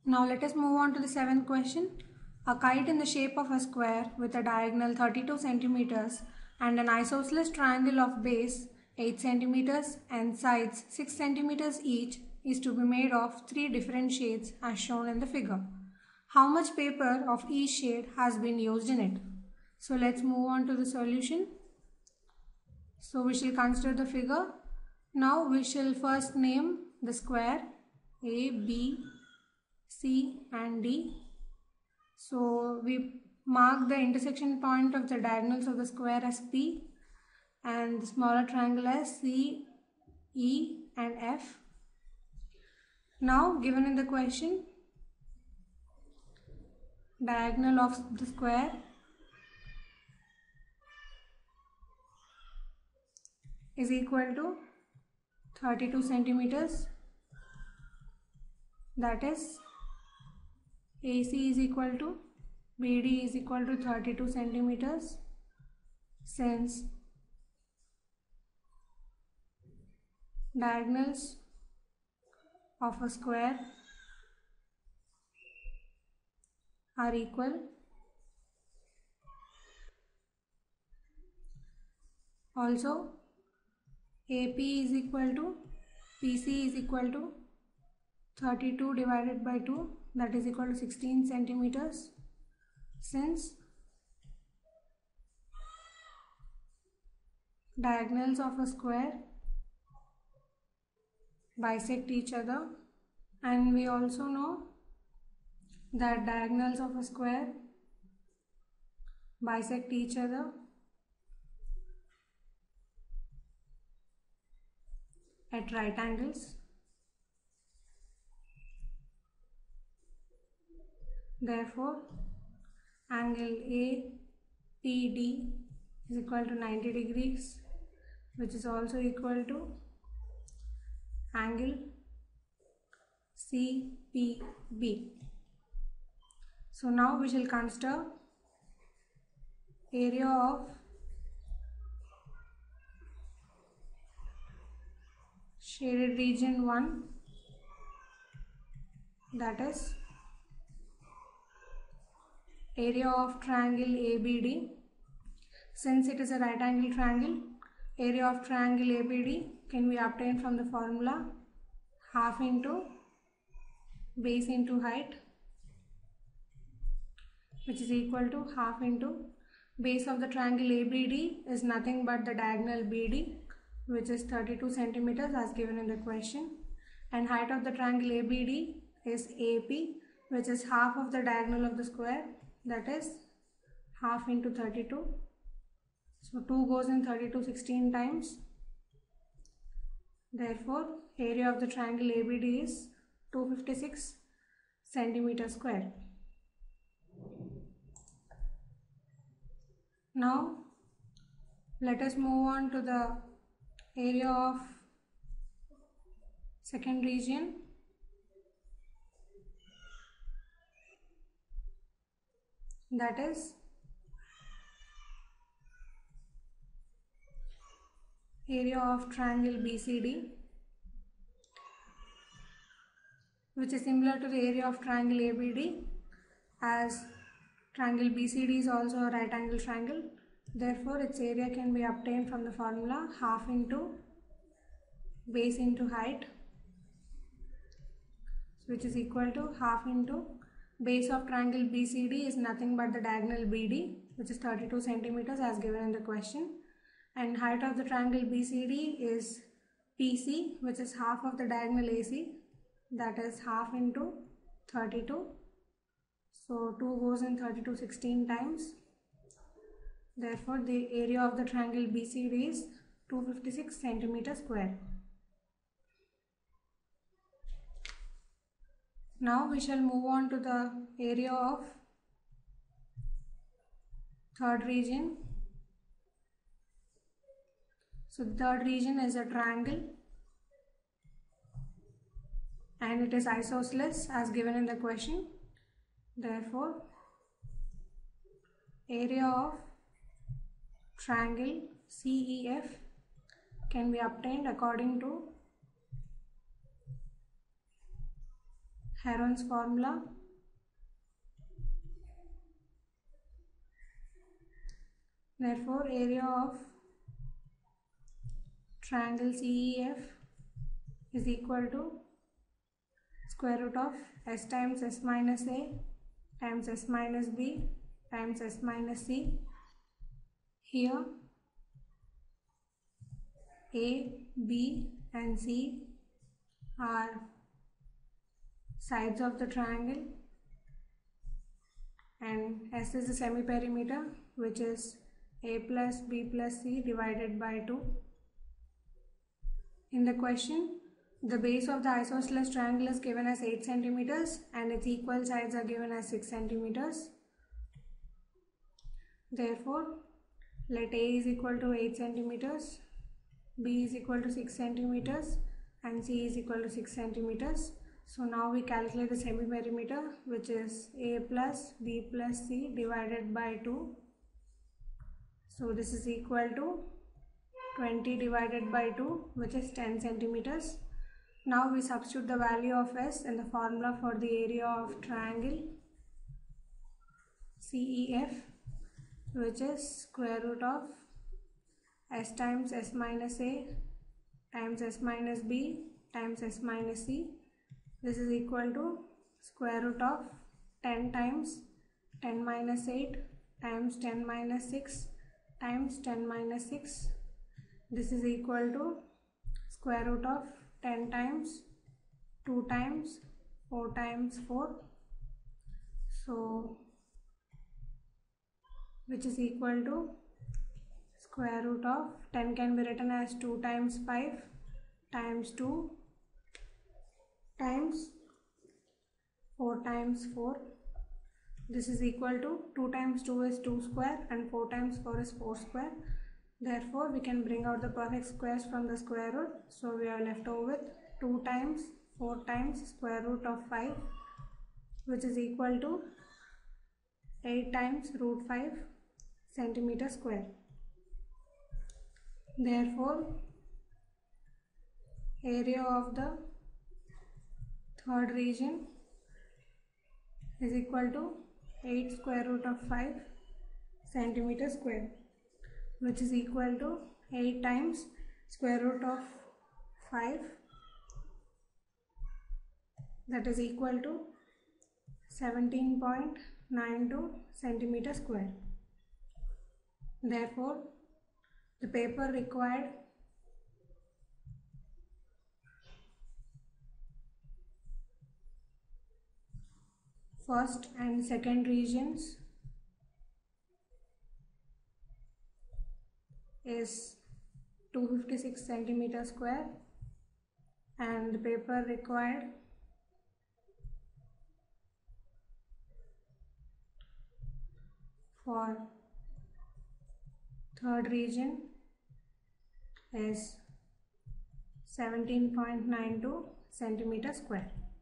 Now let us move on to the seventh question. A kite in the shape of a square with a diagonal 32 centimeters and an isosceles triangle of base 8 centimeters and sides 6 centimeters each is to be made of 3 different shades as shown in the figure. How much paper of each shade has been used in it? So let's move on to the solution. So we shall consider the figure. Now we shall first name the square A, B, C and D. So we mark the intersection point of the diagonals of the square as P and the smaller triangle as C, E and F. Now given in the question, diagonal of the square is equal to 32 centimeters, that is AC is equal to BD is equal to 32 centimeters, since diagonals of a square are equal. Also AP is equal to PC is equal to 32 divided by 2, that is equal to 16 centimeters, since diagonals of a square bisect each other, and we also know that diagonals of a square bisect each other at right angles. Therefore, angle APD is equal to 90 degrees, which is also equal to angle CPB. So now we shall consider area of shaded region 1, that is area of triangle ABD. Since it is a right angle triangle, area of triangle ABD can be obtained from the formula half into base into height, which is equal to half into base of the triangle ABD is nothing but the diagonal BD, which is 32 centimeters as given in the question, and height of the triangle ABD is AP, which is half of the diagonal of the square, that is half into 32. So 2 goes in 32 16 times. Therefore, area of the triangle ABD is 256 centimeters square. Now, let us move on to the area of second region. That is area of triangle BCD, which is similar to the area of triangle ABD, as triangle BCD is also a right angle triangle. Therefore, its area can be obtained from the formula half into base into height, which is equal to half into base of triangle BCD is nothing but the diagonal BD, which is 32 centimeters as given in the question, and height of the triangle BCD is PC, which is half of the diagonal AC, that is half into 32. So 2 goes in 32 16 times. Therefore, the area of the triangle BCD is 256 centimeters square. Now we shall move on to the area of third region. So the third region is a triangle and it is isosceles as given in the question. Therefore, area of triangle CEF can be obtained according to Heron's formula. Therefore, area of triangle CEF is equal to square root of s times s minus a times s minus b times s minus c. Here a, b and c are sides of the triangle, and s is the semi-perimeter, which is a plus b plus c divided by 2. In the question, the base of the isosceles triangle is given as 8 centimeters and its equal sides are given as 6 centimeters. Therefore, let a is equal to 8 centimeters, b is equal to 6 centimeters and c is equal to 6 centimeters. So now we calculate the semi-perimeter, which is a plus b plus c divided by 2. So this is equal to 20 divided by 2, which is 10 centimeters. Now we substitute the value of s in the formula for the area of triangle CEF, which is square root of s times s minus a times s minus b times s minus c. This is equal to square root of 10 times 10 minus 8 times 10 minus 6 times 10 minus 6. This is equal to square root of 10 times 2 times 4 times 4. So which is equal to square root of 10 can be written as 2 times 5 times 2 times 4 times 4. This is equal to 2 times 2 is 2 square and 4 times 4 is 4 square. Therefore, we can bring out the perfect squares from the square root. So we are left over with 2 times 4 times square root of 5, which is equal to 8 times root 5 centimeter square. Therefore, area of the third region is equal to 8 square root of 5 centimeter square, which is equal to 8 times square root of 5, that is equal to 17.92 centimeter square. Therefore, the paper required first and second regions is 256 centimeter square, and the paper required for third region is 17.92 centimeter square.